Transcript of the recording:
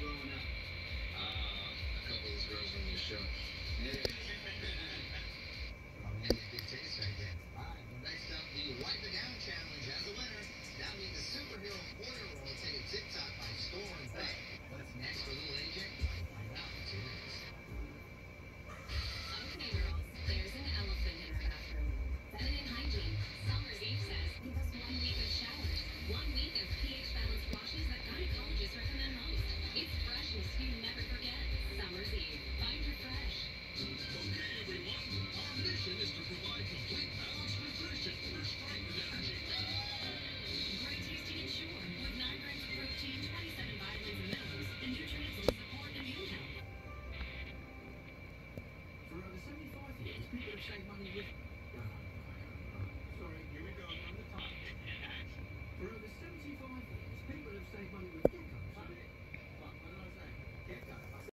growing up? A couple of those girls from your show. Yeah.